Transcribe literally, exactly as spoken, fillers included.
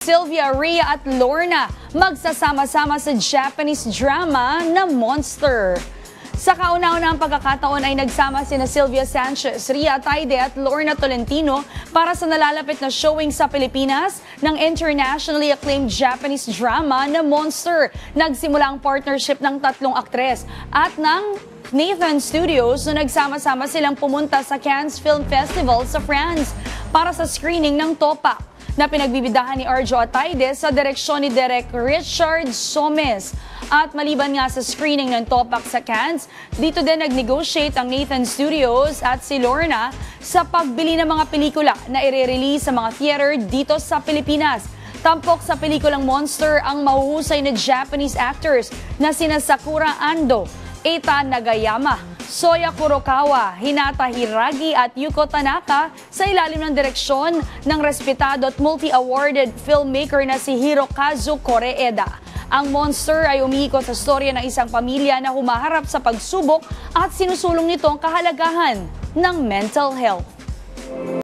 Sylvia, Rhea at Lorna magsasama-sama sa Japanese drama na Monster. Sa kauna-unahang pagkakataon ay nagsama sina Sylvia Sanchez, Rhea Ataide at Lorna Tolentino para sa nalalapit na showing sa Pilipinas ng internationally acclaimed Japanese drama na Monster. Nagsimula ang partnership ng tatlong aktres at ng Nathan Studios na nagsama-sama silang pumunta sa Cannes Film Festival sa France para sa screening ng Topak na pinagbibidahan ni Arjo Ataide sa direksyon ni Direk Richard Somes. At maliban nga sa screening ng Topak sa Cannes, dito din nag-negotiate ang Nathan Studios at si Lorna sa pagbili ng mga pelikula na i-release sa mga theater dito sa Pilipinas. Tampok sa pelikulang Monster ang mahuhusay na Japanese actors na sina Sakura Ando, Eita Nagayama, Soya Kurokawa, Hinata Hiragi at Yuko Tanaka sa ilalim ng direksyon ng respetado at multi-awarded filmmaker na si Hirokazu Koreeda. Ang Monster ay umiikot sa storya ng isang pamilya na humaharap sa pagsubok at sinusulong nito ang kahalagahan ng mental health.